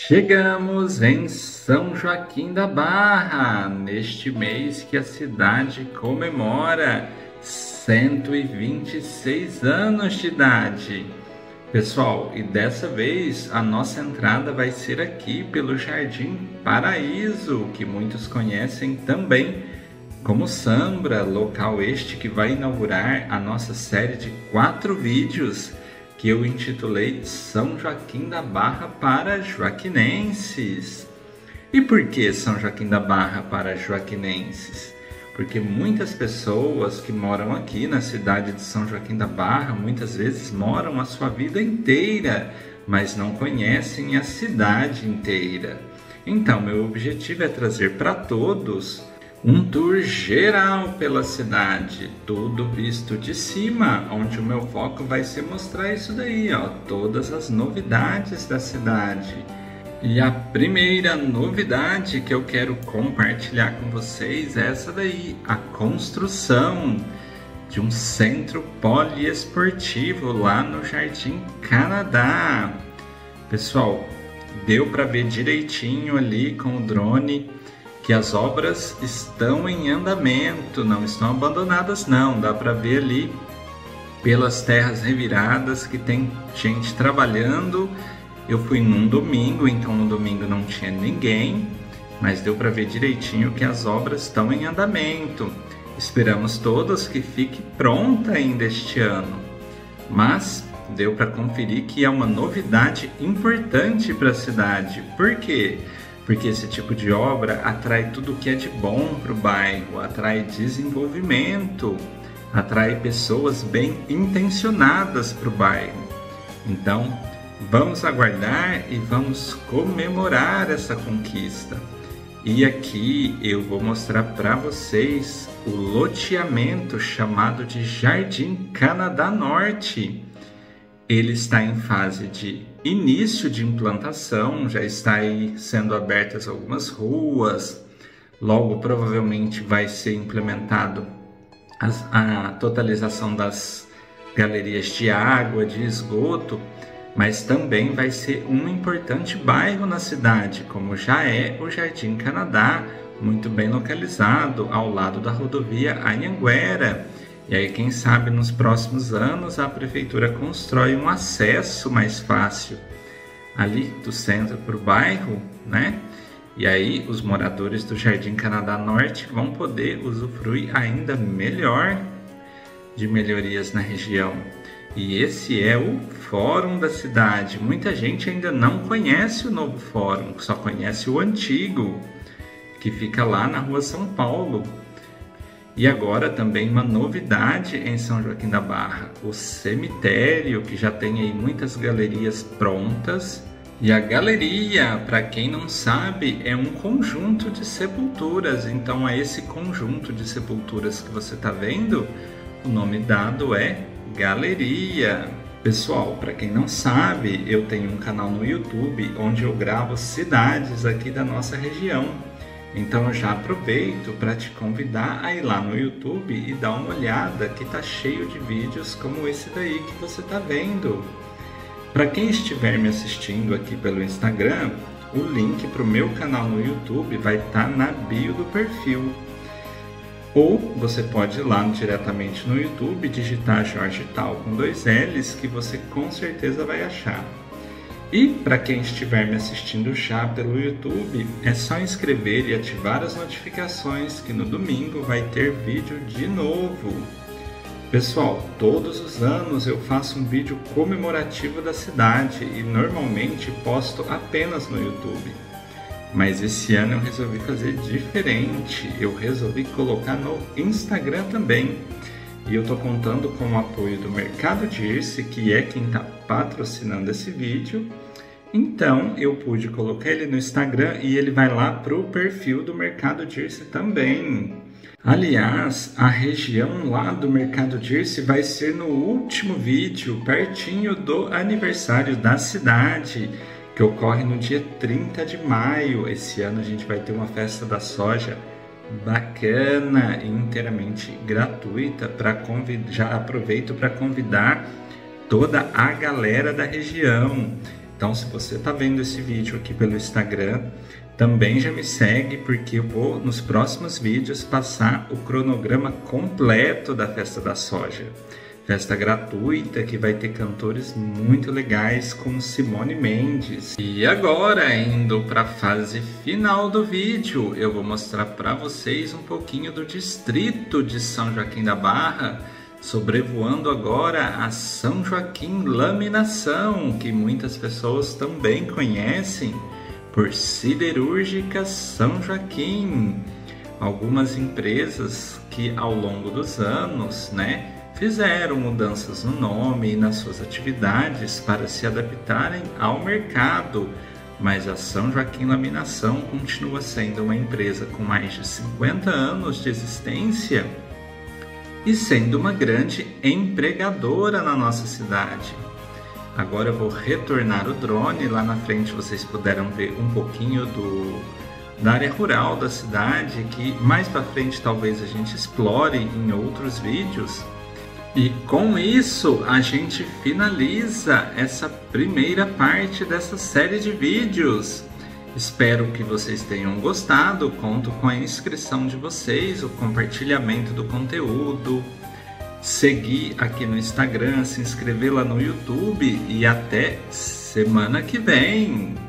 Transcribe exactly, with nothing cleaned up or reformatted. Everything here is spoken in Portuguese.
Chegamos em São Joaquim da Barra, neste mês que a cidade comemora cento e vinte e seis anos de idade. Pessoal, e dessa vez a nossa entrada vai ser aqui pelo Jardim Paraíso, que muitos conhecem também como Sambra, local este que vai inaugurar a nossa série de quatro vídeos que eu intitulei São Joaquim da Barra para Joaquinenses. E por que São Joaquim da Barra para Joaquinenses? Porque muitas pessoas que moram aqui na cidade de São Joaquim da Barra, muitas vezes moram a sua vida inteira, mas não conhecem a cidade inteira. Então, meu objetivo é trazer para todos um tour geral pela cidade, tudo visto de cima, onde o meu foco vai ser mostrar isso daí, ó, todas as novidades da cidade. E a primeira novidade que eu quero compartilhar com vocês é essa daí, a construção de um centro poliesportivo lá no Jardim Canadá. Pessoal, deu para ver direitinho ali com o drone que as obras estão em andamento, não estão abandonadas não, dá para ver ali pelas terras reviradas que tem gente trabalhando. Eu fui num domingo, então no domingo não tinha ninguém, mas deu para ver direitinho que as obras estão em andamento. Esperamos todos que fique pronta ainda este ano, mas deu para conferir que é uma novidade importante para a cidade. Por quê? Porque esse tipo de obra atrai tudo que é de bom para o bairro, atrai desenvolvimento, atrai pessoas bem intencionadas para o bairro. Então, vamos aguardar e vamos comemorar essa conquista. E aqui eu vou mostrar para vocês o loteamento chamado de Jardim Canadá Norte. Ele está em fase de início de implantação, já está aí sendo abertas algumas ruas, logo provavelmente vai ser implementado as, a totalização das galerias de água, de esgoto, mas também vai ser um importante bairro na cidade, como já é o Jardim Canadá, muito bem localizado ao lado da rodovia Anhanguera. E aí, quem sabe, nos próximos anos, a prefeitura constrói um acesso mais fácil ali do centro para o bairro, né? E aí, os moradores do Jardim Canadá Norte vão poder usufruir ainda melhor de melhorias na região. E esse é o Fórum da cidade. Muita gente ainda não conhece o novo Fórum, só conhece o antigo, que fica lá na Rua São Paulo. E agora também uma novidade em São Joaquim da Barra, o cemitério, que já tem aí muitas galerias prontas. E a galeria, para quem não sabe, é um conjunto de sepulturas. Então a esse conjunto de sepulturas que você está vendo, o nome dado é galeria. Pessoal, para quem não sabe, eu tenho um canal no YouTube onde eu gravo cidades aqui da nossa região. Então eu já aproveito para te convidar a ir lá no YouTube e dar uma olhada, que tá cheio de vídeos como esse daí que você tá vendo. Para quem estiver me assistindo aqui pelo Instagram, o link para o meu canal no YouTube vai estar na bio do perfil. Ou você pode ir lá diretamente no YouTube, digitar Jorge Tal com dois L's, que você com certeza vai achar. E para quem estiver me assistindo já pelo YouTube, é só inscrever e ativar as notificações que no domingo vai ter vídeo de novo. Pessoal, todos os anos eu faço um vídeo comemorativo da cidade e normalmente posto apenas no YouTube. Mas esse ano eu resolvi fazer diferente, eu resolvi colocar no Instagram também. E eu estou contando com o apoio do Mercado Dirce, que é quem está patrocinando esse vídeo. Então eu pude colocar ele no Instagram e ele vai lá para o perfil do Mercado Dirce também. Aliás, a região lá do Mercado Dirce vai ser no último vídeo, pertinho do aniversário da cidade, que ocorre no dia trinta de maio. Esse ano a gente vai ter uma festa da soja bacana e inteiramente gratuita. Para convidar, já aproveito para convidar toda a galera da região. Então, se você está vendo esse vídeo aqui pelo Instagram, também já me segue, porque eu vou, nos próximos vídeos, passar o cronograma completo da Festa da Soja. Festa gratuita que vai ter cantores muito legais como Simone Mendes. E agora, indo para a fase final do vídeo, eu vou mostrar para vocês um pouquinho do distrito de São Joaquim da Barra, sobrevoando agora a São Joaquim Laminação, que muitas pessoas também conhecem por Siderúrgica São Joaquim. Algumas empresas que ao longo dos anos, né, fizeram mudanças no nome e nas suas atividades para se adaptarem ao mercado, mas a São Joaquim Laminação continua sendo uma empresa com mais de cinquenta anos de existência e sendo uma grande empregadora na nossa cidade. Agora eu vou retornar o drone, lá na frente vocês puderam ver um pouquinho do, da área rural da cidade, que mais para frente talvez a gente explore em outros vídeos. E com isso a gente finaliza essa primeira parte dessa série de vídeos. Espero que vocês tenham gostado, conto com a inscrição de vocês, o compartilhamento do conteúdo, seguir aqui no Instagram, se inscrever lá no YouTube e até semana que vem!